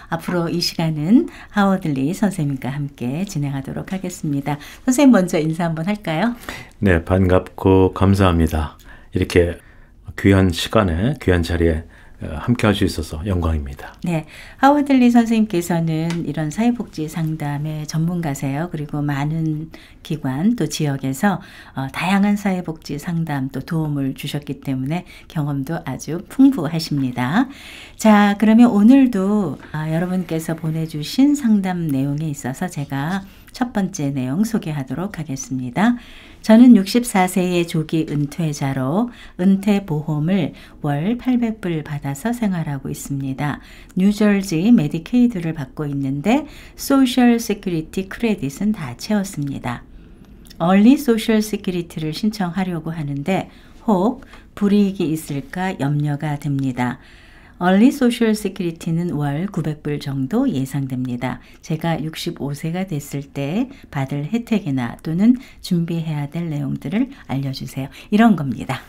앞으로 이 시간은 하워들리 선생님과 함께 진행하도록 하겠습니다. 선생님 먼저 인사 한번 할까요? 네, 반갑고 감사합니다. 이렇게 귀한 시간에, 귀한 자리에 함께 할 수 있어서 영광입니다. 네, 하워들리 선생님께서는 이런 사회복지 상담의 전문가세요. 그리고 많은 기관 또 지역에서 다양한 사회복지 상담 또 도움을 주셨기 때문에 경험도 아주 풍부하십니다. 자, 그러면 오늘도 여러분께서 보내주신 상담 내용에 있어서 제가 첫 번째 내용 소개하도록 하겠습니다. 저는 64세의 조기 은퇴자로 은퇴보험을 월 800불 받아서 생활하고 있습니다. 뉴저지 메디케이드를 받고 있는데 소셜 세큐리티 크레딧은 다 채웠습니다. 얼리 소셜 세큐리티를 신청하려고 하는데 혹 불이익이 있을까 염려가 됩니다. 얼리 소셜 세큐리티는 월 900불 정도 예상됩니다. 제가 65세가 됐을 때 받을 혜택이나 또는 준비해야 될 내용들을 알려주세요. 이런 겁니다.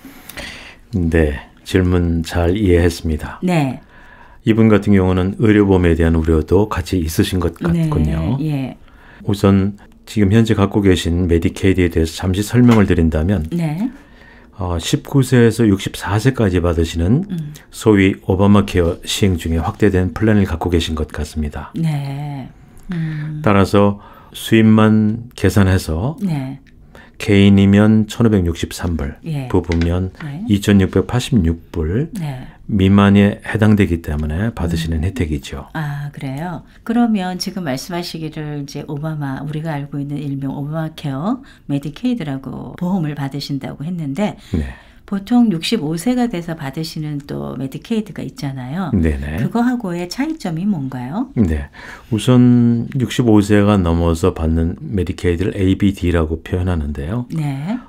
네, 질문 잘 이해했습니다. 네. 이분 같은 경우는 의료보험에 대한 우려도 같이 있으신 것 같군요. 네, 예. 우선 지금 현재 갖고 계신 메디케이드에 대해서 잠시 설명을 드린다면 네. 19세에서 64세까지 받으시는 소위 오바마 케어 시행 중에 확대된 플랜을 갖고 계신 것 같습니다. 네. 따라서 수입만 계산해서 네. 개인이면 1,563불, 예. 부부면 네. 2,686불 네. 미만에 해당되기 때문에 받으시는 혜택이죠. 아, 그래요? 그러면 지금 말씀하시기를 이제 오바마, 우리가 알고 있는 일명 오바마 케어 메디케이드라고 보험을 받으신다고 했는데 네. 보통 65세가 돼서 받으시는 또 메디케이드가 있잖아요. 네네. 그거하고의 차이점이 뭔가요? 네. 우선 65세가 넘어서 받는 메디케이드를 ABD라고 표현하는데요. 네.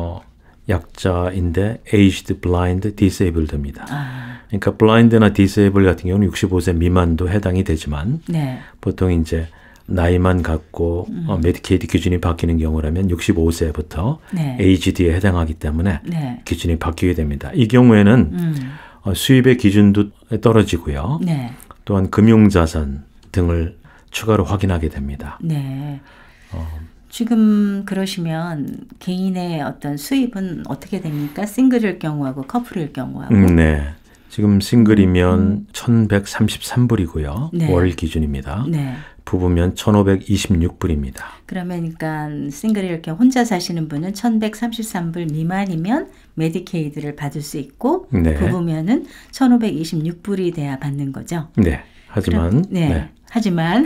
약자인데 aged, blind, disabled입니다. 아, 그러니까 blind나 disable 같은 경우는 65세 미만도 해당이 되지만 네. 보통 이제 나이만 갖고 메디케이드 기준이 바뀌는 경우라면 65세부터 네. AGD에 해당하기 때문에 네. 기준이 바뀌게 됩니다. 이 경우에는 수입의 기준도 떨어지고요. 네. 또한 금융자산 등을 추가로 확인하게 됩니다. 네. 지금 그러시면 개인의 어떤 수입은 어떻게 됩니까? 싱글일 경우하고 커플일 경우하고. 네. 지금 싱글이면 1,133불이고요. 네. 월 기준입니다. 네. 부부면 1,526불입니다. 그러면 그러니까 싱글일 경우 혼자 사시는 분은 1,133불 미만이면 메디케이드를 받을 수 있고 네. 부부면은 1,526불이 돼야 받는 거죠. 네. 하지만 네. 하지만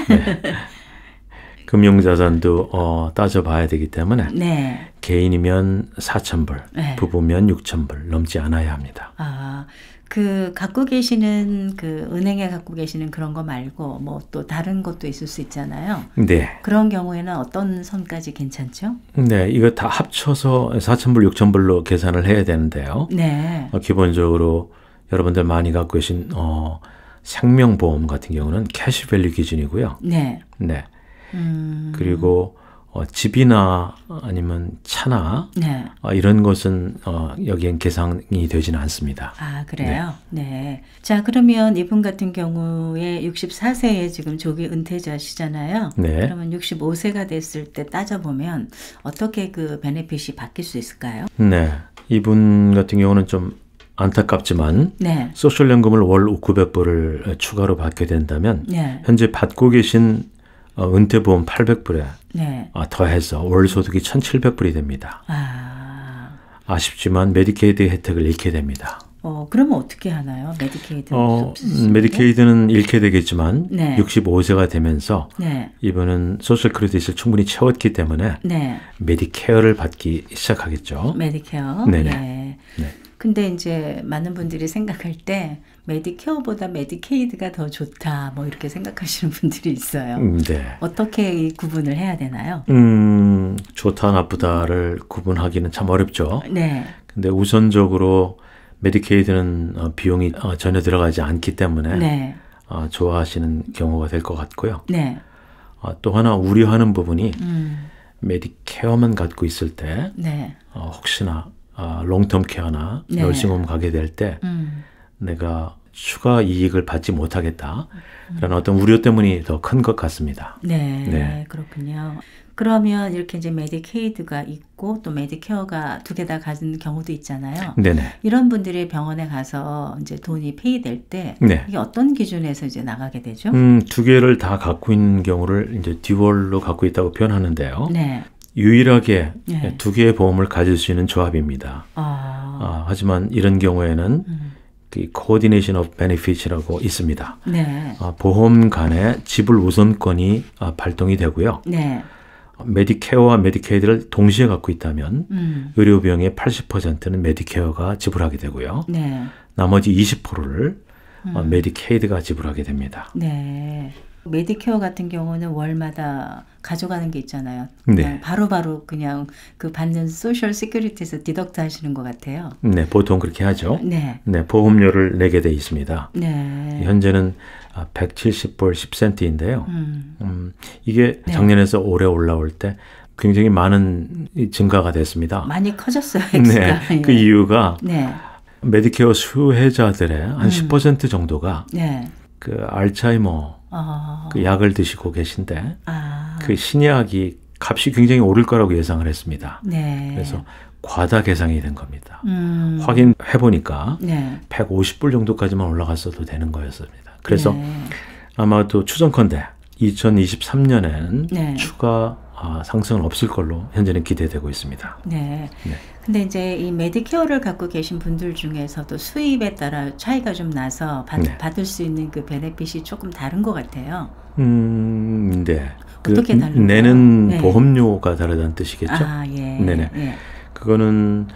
금융자산도 따져봐야 되기 때문에 네. 개인이면 4,000불, 네. 부부면 6,000불 넘지 않아야 합니다. 아, 그 갖고 계시는 그 은행에 갖고 계시는 그런 거 말고 뭐 또 다른 것도 있을 수 있잖아요. 네. 그런 경우에는 어떤 선까지 괜찮죠? 네, 이거 다 합쳐서 4,000불, 6,000불로 계산을 해야 되는데요. 네. 기본적으로 여러분들 많이 갖고 계신 생명보험 같은 경우는 캐시밸류 기준이고요. 네. 네. 그리고 집이나 아니면 차나 네. 이런 것은 여기엔 계산이 되지는 않습니다. 아, 그래요? 네. 자, 그러면 이분 같은 경우에 64세에 지금 조기 은퇴자시잖아요. 네. 그러면 65세가 됐을 때 따져보면 어떻게 그 베네핏이 바뀔 수 있을까요? 네. 이분 같은 경우는 좀 안타깝지만 네. 소셜연금을 월 900불을 추가로 받게 된다면 네. 현재 받고 계신 은퇴보험 800불에 네. 더해서 월 소득이 1,700불이 됩니다. 아쉽지만 메디케이드 혜택을 잃게 됩니다. 그러면 어떻게 하나요? 메디케이드는 잃게 되겠지만 네. 65세가 되면서 네. 이분은 소셜 크레딧을 충분히 채웠기 때문에 네. 메디케어를 받기 시작하겠죠. 메디케어. 네네. 네. 네. 근데 이제 많은 분들이 생각할 때 메디케어보다 메디케이드가 더 좋다 뭐 이렇게 생각하시는 분들이 있어요. 네. 어떻게 이 구분을 해야 되나요? 좋다 나쁘다를 구분하기는 참 어렵죠. 네. 근데 우선적으로 메디케이드는 비용이 전혀 들어가지 않기 때문에 네. 좋아하시는 경우가 될 것 같고요. 네. 또 하나 우려하는 부분이 메디케어만 갖고 있을 때 네. 혹시나 롱텀 케어나 네. 널싱홈 가게 될 때 내가 추가 이익을 받지 못하겠다라는 어떤 우려 때문이 더 큰 것 같습니다. 네, 네. 그렇군요. 그러면 이렇게 이제 메디케이드가 있고 또 메디케어가 두 개 다 가진 경우도 있잖아요. 네네. 이런 분들이 병원에 가서 이제 돈이 페이될 때 네. 이게 어떤 기준에서 이제 나가게 되죠? 두 개를 다 갖고 있는 경우를 이제 듀얼로 갖고 있다고 표현하는데요. 네. 유일하게 네. 두 개의 보험을 가질 수 있는 조합입니다. 하지만 이런 경우에는 그 Coordination of Benefits라고 있습니다. 네. 보험 간의 지불 우선권이 발동이 되고요. 네. 메디케어와 메디케이드를 동시에 갖고 있다면 의료비용의 80%는 메디케어가 지불하게 되고요. 네. 나머지 20%를 메디케이드가 지불하게 됩니다. 네. 메디케어 같은 경우는 월마다 가져가는 게 있잖아요. 네. 그냥 바로바로 그냥 그 받는 소셜 시큐리티에서 디덕트 하시는 것 같아요. 네, 보통 그렇게 하죠. 네. 네, 보험료를 내게 돼 있습니다. 네. 현재는 170불 10센트인데요. 이게 작년에서 올해 올라올 때 굉장히 많은 증가가 됐습니다. 많이 커졌어요, X가. 네, 그 이유가 네. 메디케어 수혜자들의 한 10% 정도가 네. 그 알츠하이머 그 약을 드시고 계신데 그 신약이 값이 굉장히 오를 거라고 예상을 했습니다. 네. 그래서 과다 계상이 된 겁니다. 확인해 보니까 네. 150불 정도까지만 올라갔어도 되는 거였습니다. 그래서 네. 아마도 추정컨대 2023년에는 네. 추가 상승은 없을 걸로 현재는 기대되고 있습니다. 네. 네. 근데 이제 이 메디케어를 갖고 계신 분들 중에서도 수입에 따라 차이가 좀 나서 네. 받을 수 있는 그 베네핏이 조금 다른 것 같아요. 네. 어떻게 다른가요? 내는 네. 보험료가 다르다는 뜻이겠죠? 예. 네네. 예. 그거는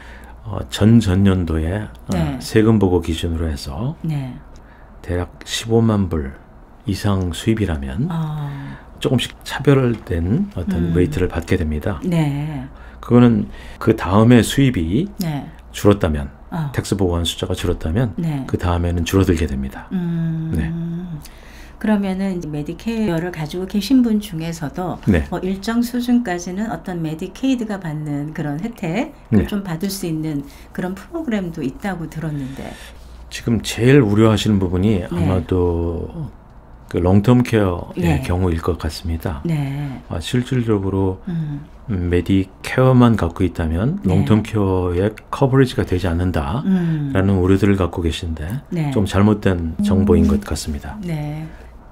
전년도에 네. 세금 보고 기준으로 해서 네. 대략 15만 불 이상 수입이라면 조금씩 차별된 어떤 레이트를 받게 됩니다. 네. 그거는 그 다음에 수입이 네. 줄었다면 텍스 보고한 숫자가 줄었다면 네. 그 다음에는 줄어들게 됩니다. 네. 그러면은 이제 메디케어를 가지고 계신 분 중에서도 네. 일정 수준까지는 어떤 메디케이드가 받는 그런 혜택을 네. 좀 받을 수 있는 그런 프로그램도 있다고 들었는데. 지금 제일 우려하시는 부분이 아마도 그 롱텀 케어의 네. 경우일 것 같습니다. 네. 실질적으로 메디케어만 갖고 있다면 네. 롱텀 케어의 커버리지가 되지 않는다라는 우려들을 갖고 계신데 네. 좀 잘못된 정보인 것 같습니다. 네.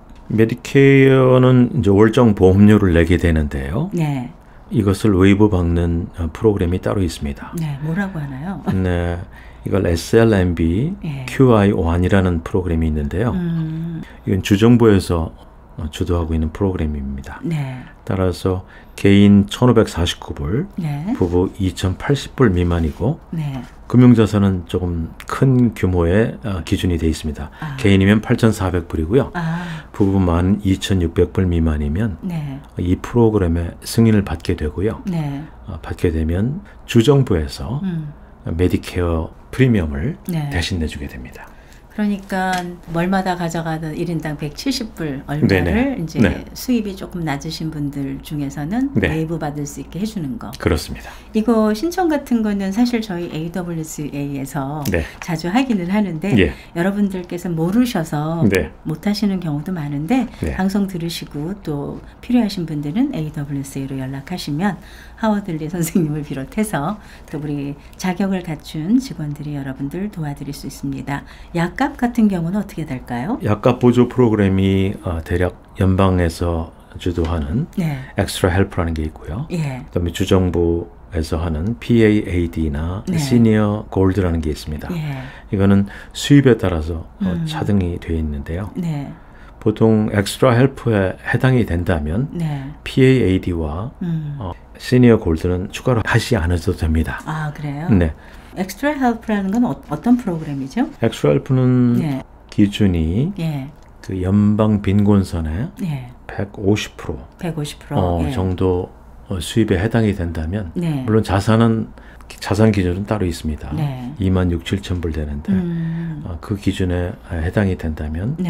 메디케어는 이제 월정 보험료를 내게 되는데요. 네. 이것을 웨이브 박는 프로그램이 따로 있습니다. 네. 뭐라고 하나요? 네, 이걸 SLMB 예. QI1이라는 프로그램이 있는데요. 이건 주정부에서 주도하고 있는 프로그램입니다. 네. 따라서 개인 1,549불, 네. 부부 2,080불 미만이고 네. 금융자산은 조금 큰 규모의 기준이 되어 있습니다. 개인이면 8,400불이고요. 부부만 2,600불 미만이면 네. 이 프로그램의 승인을 받게 되고요. 네. 받게 되면 주정부에서 메디케어 프리미엄을 네. 대신 내주게 됩니다. 그러니까 월마다 가져가는 1인당 170불 얼마를 네네. 이제 네. 수입이 조금 낮으신 분들 중에서는 네. 웨이브 받을 수 있게 해주는 거. 그렇습니다. 이거 신청 같은 거는 사실 저희 AWSA에서 네. 자주 하기는 하는데 예. 여러분들께서 모르셔서 네. 못 하시는 경우도 많은데 네. 방송 들으시고 또 필요하신 분들은 AWSA로 연락하시면 하워들리 선생님을 비롯해서 또 우리 자격을 갖춘 직원들이 여러분들 도와드릴 수 있습니다. 약값 같은 경우는 어떻게 될까요? 약값 보조 프로그램이 대략 연방에서 주도하는 네. 엑스트라 헬프라는 게 있고요. 예. 그다음에 주정부에서 하는 PAAD나 네. 시니어 골드라는 게 있습니다. 예. 이거는 수입에 따라서 차등이 되어 있는데요. 네. 보통 엑스트라 헬프에 해당이 된다면 네. PAAD와 시니어 골드는 추가로 하지 않아도 됩니다. 아, 그래요? 네. 엑스트라 헬프라는 건 어떤 프로그램이죠? 엑스트라 헬프는 네. 기준이 예. 그 연방 빈곤선의 예. 150% 150% 예. 정도 수입에 해당이 된다면 네. 물론 자산 기준은 따로 있습니다. 네. 2만 6, 7천 불 되는데 그 기준에 해당이 된다면 네.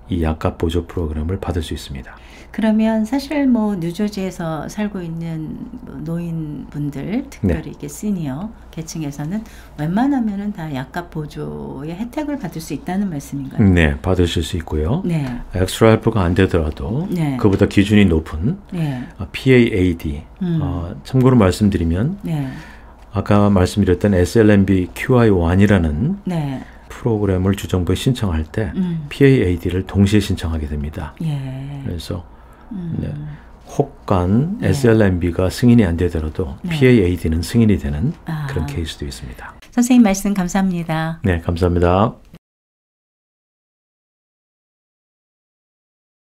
이 약값 보조 프로그램을 받을 수 있습니다. 그러면 사실 뭐 뉴저지에서 살고 있는 노인분들, 특별히 이게 시니어 계층에서는 웬만하면은 다 약값 보조의 혜택을 받을 수 있다는 말씀인가요? 네, 받으실 수 있고요. 네. 엑스트라 헬프가 안 되더라도 네. 그보다 기준이 높은 네. PAAD, 참고로 말씀드리면 네. 아까 말씀드렸던 SLMB QI1이라는 네. 프로그램을 주정부에 신청할 때 PAAD를 동시에 신청하게 됩니다. 예. 그래서 네, 혹간 SLMB가 승인이 안 되더라도 PAAD는 승인이 되는 그런 케이스도 있습니다. 선생님 말씀 감사합니다. 네, 감사합니다.